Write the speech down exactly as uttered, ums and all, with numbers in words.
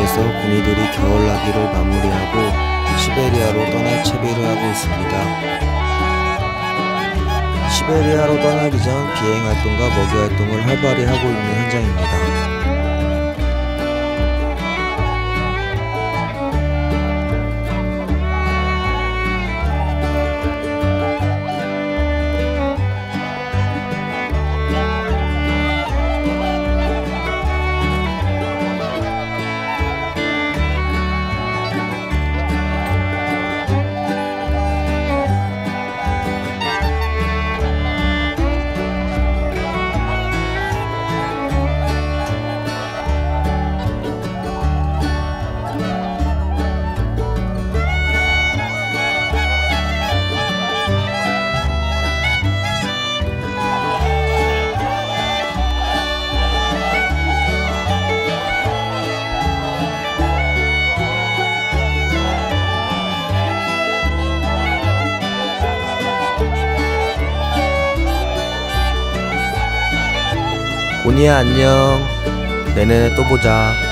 이곳에서 군인들이 겨울나기를 마무리하고 시베리아로 떠날 채비를 하고 있습니다. 시베리아로 떠나기 전 비행활동과 먹이활동을 활발히 하고 있는 현장입니다. 고니야 안녕. 내년에 또 보자.